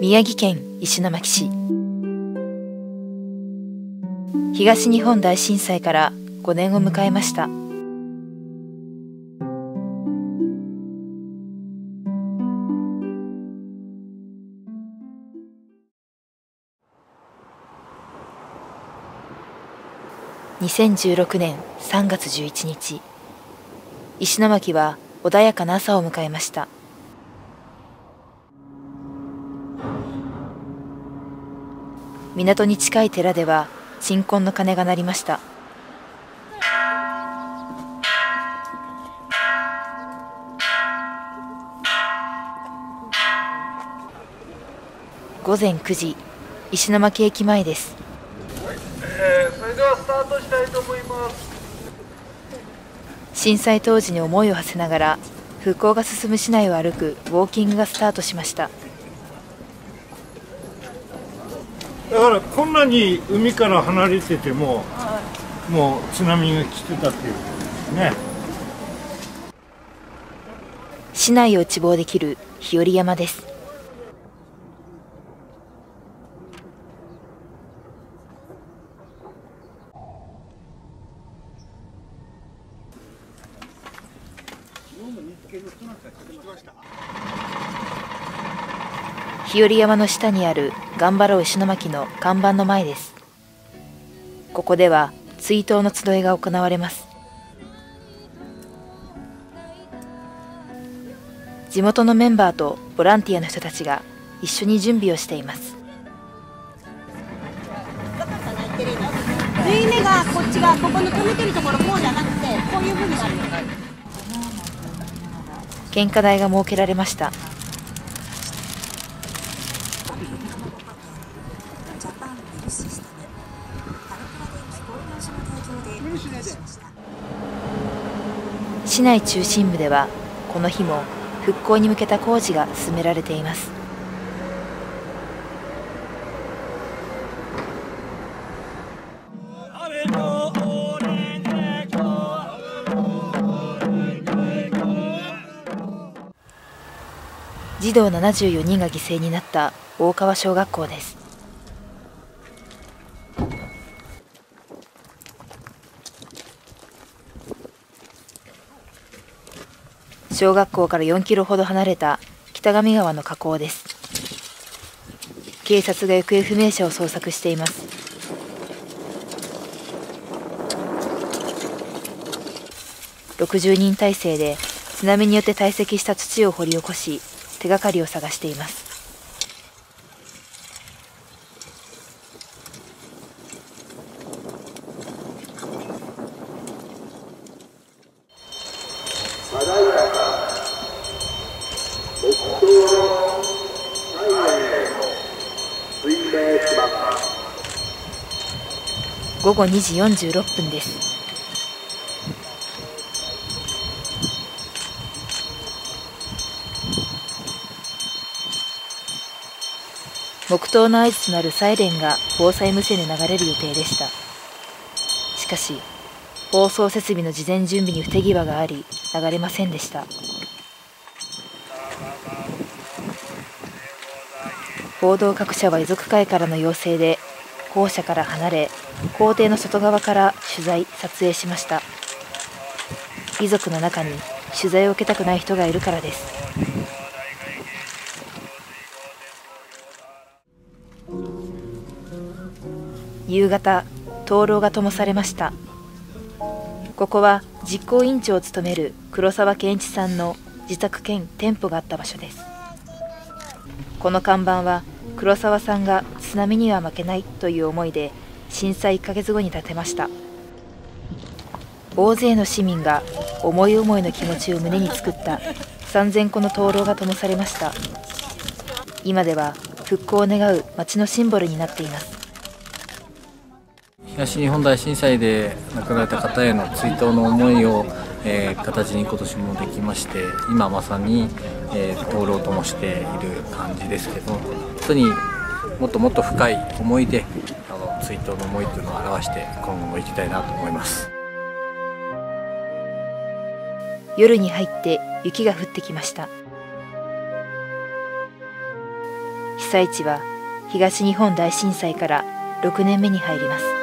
宮城県石巻市。東日本大震災から5年を迎えました。2016年3月11日、石巻は穏やかな朝を迎えました。港に近い寺では鎮魂の鐘が鳴りました。午前9時、石巻駅前です。 それではスタートしたいと思います。 震災当時に思いを馳せながら復興が進む市内を歩くウォーキングがスタートしました。 だからこんなに海から離れてても、もう津波が来てたっていうことですね。 市内を一望できる日和山です。日和山の下にある頑張ろう石巻の看板の前です。ここでは追悼の集いが行われます。地元のメンバーとボランティアの人たちが一緒に準備をしています。 縫い目がこっちがここの止めてるところこうじゃなくてこういう風になる。 献花台が設けられました。市内中心部ではこの日も復興に向けた工事が進められています。児童74人が犠牲になった大川小学校です。小学校から4キロほど離れた北上川の河口です。警察が行方不明者を捜索しています。60人態勢で津波によって堆積した土を掘り起こし、手がかりを探しています。午後2時46分です。黙祷の合図となるサイレンが防災無線で流れる予定でした。しかし、放送設備の事前準備に不手際があり、流れませんでした。報道各社は遺族会からの要請で、校舎から離れ、校庭の外側から取材・撮影しました。遺族の中に取材を受けたくない人がいるからです。夕方、灯籠が灯されました。ここは実行委員長を務める黒沢健一さんの自宅兼店舗があった場所です。この看板は黒沢さんが津波には負けないという思いで震災1ヶ月後に建てました。大勢の市民が思い思いの気持ちを胸に作った3000個の灯籠が灯されました。今では復興を願う町のシンボルになっています。 東日本大震災で亡くなられた方への追悼の思いを、形に今年もできまして、今まさに、灯籠を灯している感じですけど、本当にもっともっと深い思いで追悼の思いというのを表して今後もいきたいなと思います。 夜に入って雪が降ってきました。被災地は東日本大震災から6年目に入ります。